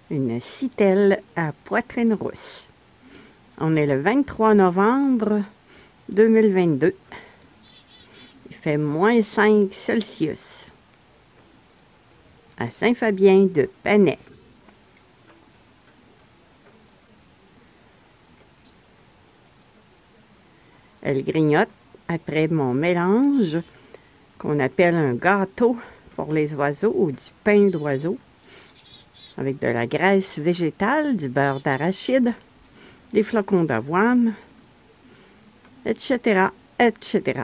une citelle à poitrine rousse. On est le 23 novembre 2022. Il fait moins 5 Celsius à Saint-Fabien de Panay. Elle grignote après mon mélange qu'on appelle un gâteau pour les oiseaux ou du pain d'oiseau avec de la graisse végétale, du beurre d'arachide, des flocons d'avoine, etc., etc.